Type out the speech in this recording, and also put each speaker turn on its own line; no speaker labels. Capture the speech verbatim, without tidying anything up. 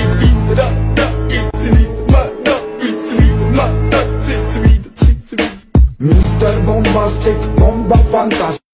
It's me, da, da, it's me, ma, da, it's me, ma, da, it's me, it's me.
mister Bombastic, bomba fantastic.